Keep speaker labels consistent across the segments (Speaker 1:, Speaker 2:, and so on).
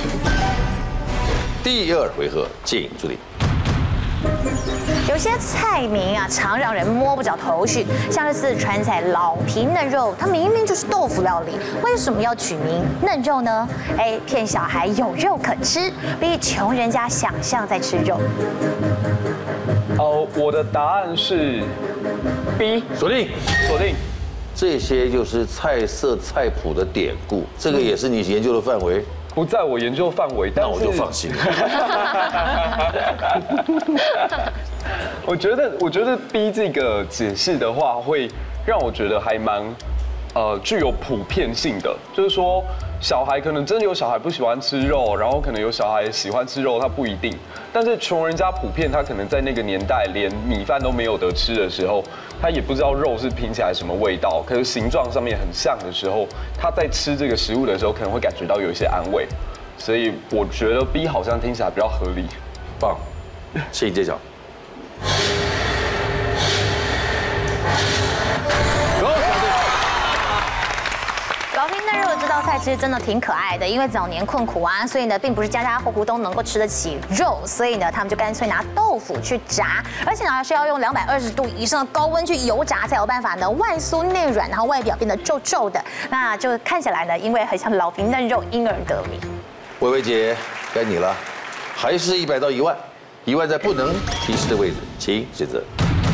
Speaker 1: 第2回合，请助理。
Speaker 2: 有些菜名啊，常让人摸不着头绪，像是四川菜老皮嫩肉，它明明就是豆腐料理，为什么要取名嫩肉呢 ？A. 骗小孩有肉可吃 ；B. 穷人家想象在吃肉。
Speaker 3: 我的答案是 B，
Speaker 1: 锁定。这些就是菜色菜谱的典故，这个也是你研究的范围。
Speaker 3: 不在我研究范围，
Speaker 1: 那我就放心了。
Speaker 3: 我觉得 B 这个解释的话，会让我觉得还蛮具有普遍性的，就是说小孩可能真的有小孩不喜欢吃肉，然后可能有小孩喜欢吃肉，他不一定。但是穷人家普遍他可能在那个年代连米饭都没有得吃的时候，他也不知道肉是拼起来什么味道，可是形状上面很像的时候，他在吃这个食物的时候可能会感觉到有一些安慰。所以我觉得 B 好像听起来比较合理。
Speaker 1: 棒，请揭晓。
Speaker 2: 老皮嫩肉这道菜其实真的挺可爱的，因为早年困苦啊，所以呢，并不是家家户户都能够吃得起肉，所以呢，他们就干脆拿豆腐去炸，而且呢是要用220度以上的高温去油炸，才有办法呢外酥内软，然后外表变得皱皱的，那就看起来呢，因为很像老皮嫩肉，因而得名。
Speaker 1: 薇薇姐，该你了，还是100到1万，1万在不能提示的位置，请选择。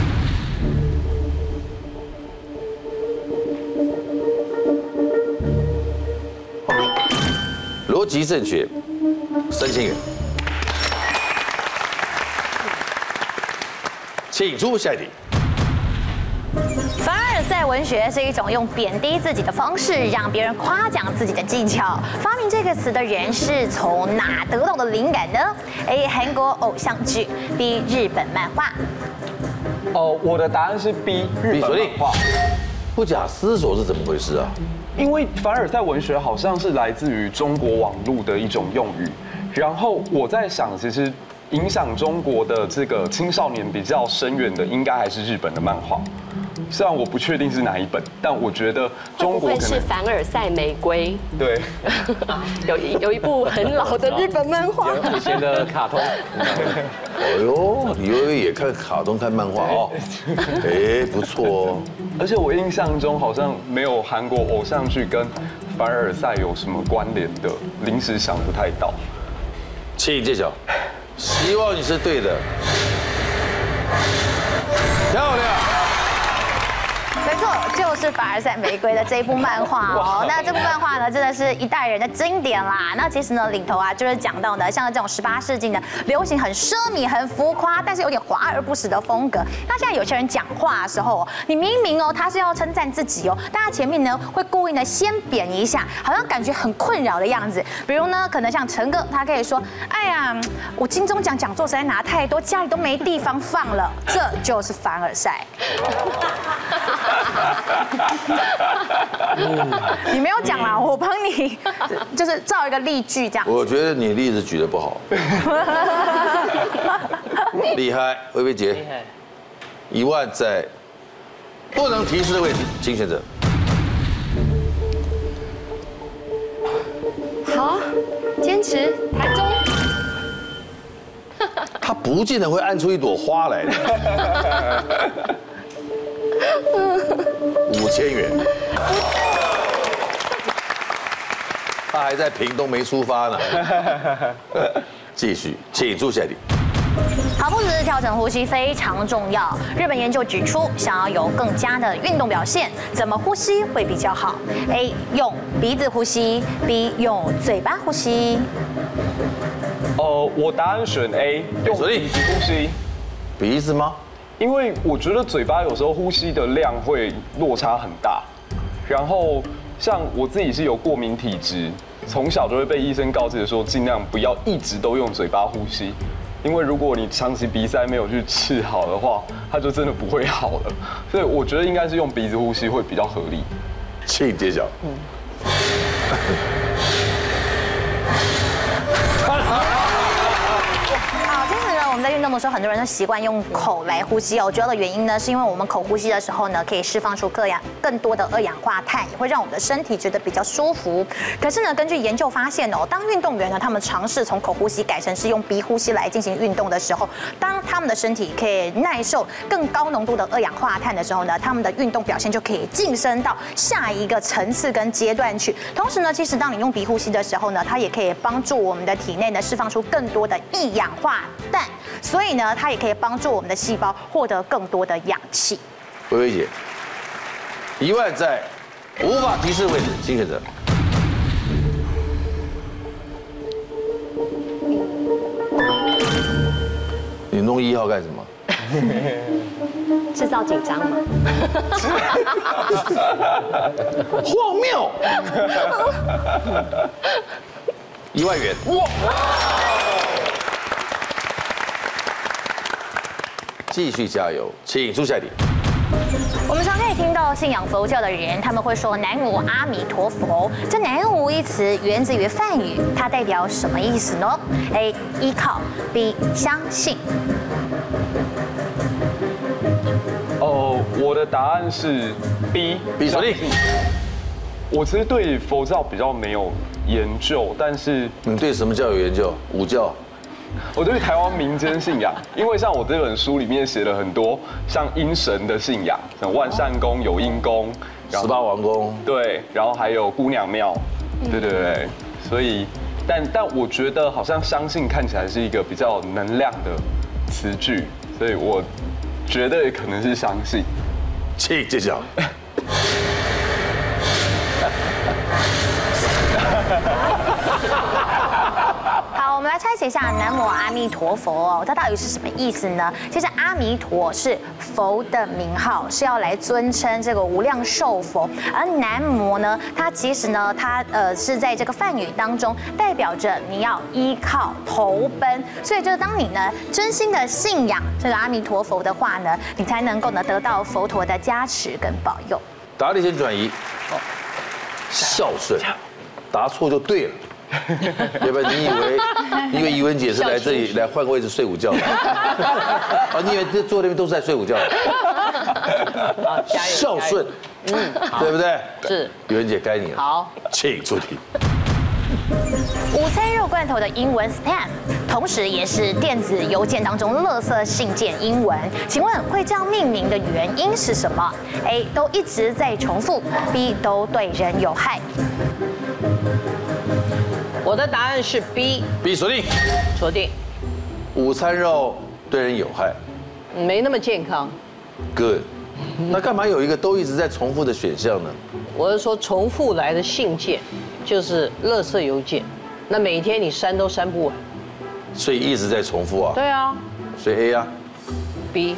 Speaker 1: 逻辑正确，3000元。请出下一题。
Speaker 2: 凡尔赛文学是一种用贬低自己的方式让别人夸奖自己的技巧。发明这个词的人是从哪得到的灵感呢 ？A. 韩国偶像剧 ，B. 日本漫画。
Speaker 3: 我的答案是 B， 日本漫画。
Speaker 1: 不假思索是怎么回事啊？
Speaker 3: 因为凡尔赛文学好像是来自于中国网络的一种用语，然后我在想，其实影响中国的这个青少年比较深远的，应该还是日本的漫画。虽然我不确定是哪一本，但我觉得中国可能
Speaker 4: 是凡尔赛玫瑰。
Speaker 3: 对，
Speaker 4: 有一部很老的日本漫画，
Speaker 5: 以前的卡通。
Speaker 1: 哎呦，你微微也看卡通看漫画哦，哎，不错哦。
Speaker 3: 而且我印象中好像没有韩国偶像剧跟凡尔赛有什么关联的，临时想不太到。
Speaker 1: 请揭晓，希望你是对的。漂亮。
Speaker 2: 没错，就是凡尔赛玫瑰的这一部漫画哦。那这部漫画呢，真的是一代人的经典啦。那其实呢，里头啊，就是讲到呢，像这种18世纪的流行很奢靡、很浮夸，但是有点华而不实的风格。那现在有些人讲话的时候，你明明哦，他是要称赞自己哦，但他前面呢会故意呢先贬一下，好像感觉很困扰的样子。比如呢，可能像陈哥，他可以说：“哎呀，我金钟奖讲座实在拿太多，家里都没地方放了。”这就是凡尔赛。你没有讲啦，我帮你，就是造一个例句这样。
Speaker 1: 我觉得你例子举得不好。厉害，薇薇姐。1万在不能提示的位置，请选择。
Speaker 4: 好，坚持台中。
Speaker 1: 他不见得会按出一朵花来的。5000元。他还在屏东没出发呢。继续，请出下题。
Speaker 2: 好步子调整呼吸非常重要。日本研究指出，想要有更佳的运动表现，怎么呼吸会比较好 ？A. 用鼻子呼吸 ,B. 用嘴巴呼吸。
Speaker 3: 我答案选 A， 用鼻子呼吸。
Speaker 1: 鼻子吗？
Speaker 3: 因为我觉得嘴巴有时候呼吸的量会落差很大，然后像我自己是有过敏体质，从小就会被医生告诫说，尽量不要一直都用嘴巴呼吸，因为如果你长期鼻塞没有去治好的话，它就真的不会好了。所以我觉得应该是用鼻子呼吸会比较合理。
Speaker 1: 请揭晓。
Speaker 2: 好，其实呢， 我们在运动的时候，很多人都习惯用口来呼吸哦。主要的原因呢，是因为我们口呼吸的时候呢，可以释放出更多的二氧化碳，也会让我们的身体觉得比较舒服。可是呢，根据研究发现哦，当运动员呢，他们尝试从口呼吸改成是用鼻呼吸来进行运动的时候，当他们的身体可以耐受更高浓度的二氧化碳的时候呢，他们的运动表现就可以晋升到下一个层次跟阶段去。同时呢，其实当你用鼻呼吸的时候呢，它也可以帮助我们的体内呢释放出更多的一氧化氮，所以呢，它也可以帮助我们的细胞获得更多的氧气。
Speaker 1: 薇薇姐，1万在无法提示的位置，请选择。你弄1号干什么？
Speaker 4: 制造紧张嘛。
Speaker 1: 荒谬！1万元。哇！继续加油，请出下一题。
Speaker 2: 我们常可以听到信仰佛教的人，他们会说南无阿弥陀佛。这南无一词源自于梵语，它代表什么意思呢 ？A. 依靠 B. 相信。
Speaker 3: 我的答案是 B。
Speaker 1: 锁定。
Speaker 3: 我其实对佛教比较没有研究，但是
Speaker 1: 你对什么教有研究？武教。
Speaker 3: 我对台湾民间信仰，因为像我这本书里面写了很多像阴神的信仰，像万善宫、有阴宫、
Speaker 1: 18王宫，
Speaker 3: 对，然后还有姑娘庙，对，所以但我觉得好像相信看起来是一个比较能量的词句，所以我觉得可能是相信。
Speaker 1: 请揭晓。
Speaker 2: 好，我们来拆解一下南无阿弥陀佛哦，它到底是什么意思呢？其实阿弥陀是佛的名号，是要来尊称这个无量寿佛。而南无呢，它其实呢，它是在这个梵语当中代表着你要依靠投奔，所以就是当你呢真心的信仰这个阿弥陀佛的话呢，你才能够呢得到佛陀的加持跟保佑。
Speaker 1: 答案先转移。孝顺，答错就对了。要不然你以为怡文姐是来这里来换个位置睡午觉的？啊，你以为这坐那边都是在睡午觉的？孝顺，对不对？
Speaker 4: 是。
Speaker 1: 怡文姐该你了。
Speaker 4: 好，
Speaker 1: 请出题。
Speaker 2: 午餐肉罐头的英文 spam， 同时也是电子邮件当中垃圾信件英文。请问会这样命名的原因是什么 ？A. 都一直在重复 ，B. 都对人有害。
Speaker 4: 我的答案是 B。
Speaker 1: B 锁定。
Speaker 4: 锁定。
Speaker 1: 午餐肉对人有害，
Speaker 4: 没那么健康。
Speaker 1: Good。那干嘛有一个都一直在重复的选项呢？
Speaker 4: 我是说重复来的信件就是垃圾邮件，那每天你删都删不完。
Speaker 1: 所以一直在重复啊。
Speaker 4: 对啊。
Speaker 1: 所以 A 啊。
Speaker 4: B。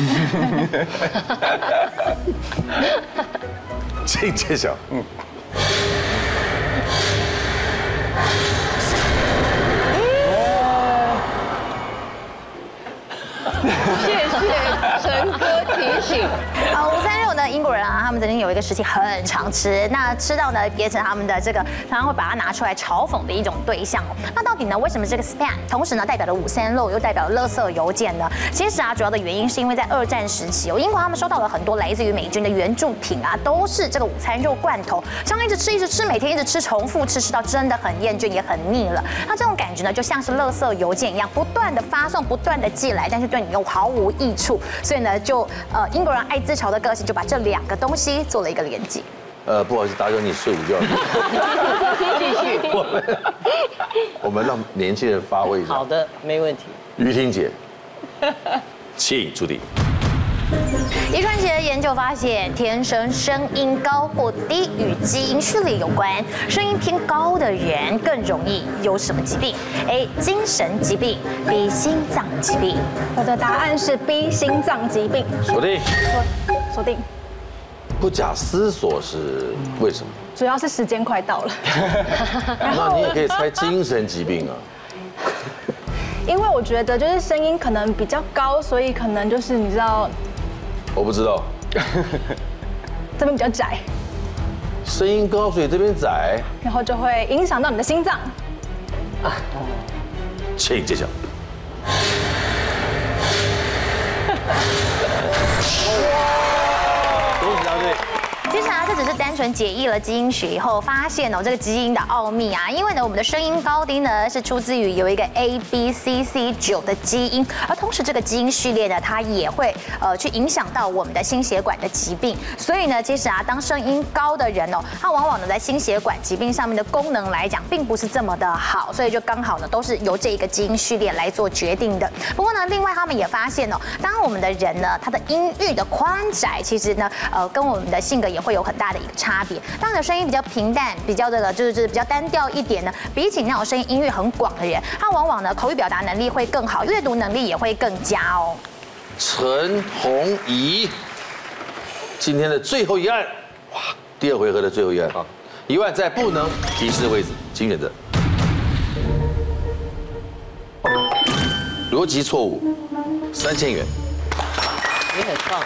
Speaker 1: 请揭晓。
Speaker 4: 谢谢陈哥提醒。
Speaker 2: 午餐肉呢，英国人啊，他们曾经有一个时期很常吃，那吃到呢变成他们的这个常常会把它拿出来嘲讽的一种对象哦。那到底呢，为什么这个 spam 同时呢代表了午餐肉，又代表了垃圾邮件呢？其实啊，主要的原因是因为在2战时期哦，英国他们收到了很多来自于美军的援助品啊，都是这个午餐肉罐头，像一直吃，每天一直吃，重复吃到真的很厌倦，也很腻了。那这种感觉呢，就像是垃圾邮件一样，不断的发送，不断的寄来，但是对你又毫无益处。所以呢，就英国人爱自嘲的个性，就把这2个东西做了一个连接。
Speaker 1: 不好意思，打扰你睡午觉。
Speaker 4: 继续。
Speaker 1: 我们让年轻人发挥一下。
Speaker 4: 好的，没问题。
Speaker 1: 于婷姐，请出题。
Speaker 2: 遗传学研究发现，天生声音高或低与基因序列有关。声音偏高的人更容易有什么疾病 ？A. 精神疾病 ，B. 心脏疾病。
Speaker 5: 我的答案是 B. 心脏疾病。
Speaker 1: 锁定。
Speaker 5: 锁定。
Speaker 1: 不假思索是为什么？
Speaker 5: 主要是时间快到了。
Speaker 1: 那你也可以猜精神疾病啊。
Speaker 5: 因为我觉得就是声音可能比较高，所以可能就是你知道。
Speaker 1: 我不知道。
Speaker 5: 这边比较窄。
Speaker 1: 声音高，所以这边窄。
Speaker 5: 然后就会影响到你的心脏。
Speaker 1: 请揭晓。
Speaker 2: 只是单纯解译了基因学以后，发现这个基因的奥秘啊，因为呢我们的声音高低呢是出自于有一个 ABCC9 的基因，而同时这个基因序列呢，它也会去影响到我们的心血管的疾病。所以呢，其实啊，当声音高的人他往往呢在心血管疾病上面的功能来讲，并不是这么的好，所以就刚好呢都是由这一个基因序列来做决定的。不过呢，另外他们也发现当我们的人呢，他的音域的宽窄，其实呢，跟我们的性格也会有很大的一个差别。当你的声音比较平淡，比较就是比较单调一点呢，比起那种声音音域很广的人，他往往呢口语表达能力会更好，阅读能力也会更佳哦。
Speaker 1: 陈鸿仪，今天的最后一案，哇，第2回合的最后一案，1万在不能提示的位置，请选择。逻辑错误，3000元。
Speaker 4: 你很棒。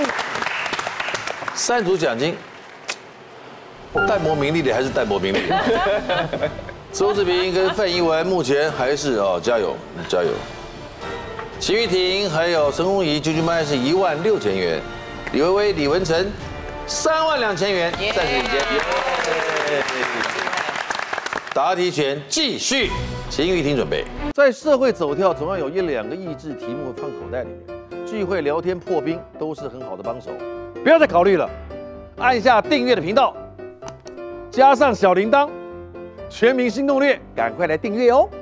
Speaker 1: 3组奖金，淡泊名利的还是淡泊名利的。周志平跟范怡文目前还是加油加油。齐玉婷还有陈鸿仪，啾啾麦是16000元，李薇薇、李文成32000元，暂时领先。答题权继续，请玉婷准备。在社会走跳，总要有1-2个益智题目放口袋里面，聚会聊天破冰都是很好的帮手。不要再考虑了，按下订阅的频道，加上小铃铛，全民新攻略，赶快来订阅哦。